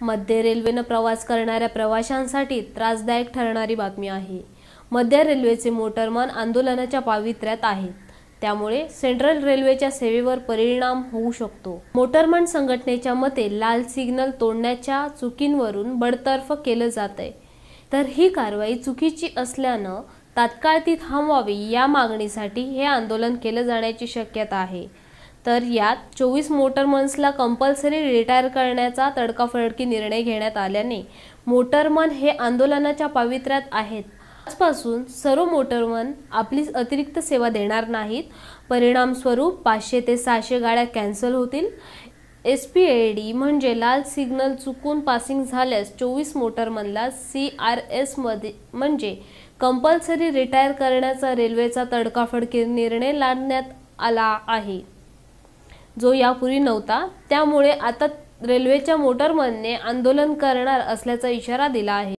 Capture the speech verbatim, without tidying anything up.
मध्य रेल्वेनं प्रवास करणाऱ्या प्रवाशांसाठी त्रासदायक ठरणारी बातमी आहे। मध्य रेल्वेचे मोटरमन आंदोलनाच्या पावित्र्यात आहेत, त्यामुळे सेंट्रल रेल्वेच्या सेवेवर परिणाम होऊ शकतो। मोटरमन संघटनेच्या मते लाल सिग्नल तोडण्याच्या चुकींवरून बडतर्फ केलं जातंय, तर ही कारवाई चुकीची असल्यानं तात्काळ ती थांबवावी या मागणीसाठी हे आंदोलन केलं जाण्याची शक्यता आहे। तर यात चोवीस मोटरमन्सला कंपल्सरी रिटायर करण्याचा तडकाफडकी निर्णय घेण्यात आल्याने मोटरमन हे आंदोलनाच्या पावित्र्यात आहेत। आजपासून सर्व मोटरमन आपली अतिरिक्त सेवा देणार नाहीत। परिणामस्वरूप पाचशे ते सहाशे गाड्या कॅन्सल होतील। एस पी ए डी म्हणजे लाल सिग्नल चुकून पासिंग झाल्यास चोवीस मोटरमनला सी आर एस मध्ये म्हणजे कंपल्सरी रिटायर करण्याचा रेल्वेचा तडकाफडकी निर्णय लादण्यात आला आहे, जो यापूर्वी नव्हता। त्यामुळे आता रेल्वेच्या मोटरमनने आंदोलन करणार असल्याचा इशारा दिला आहे।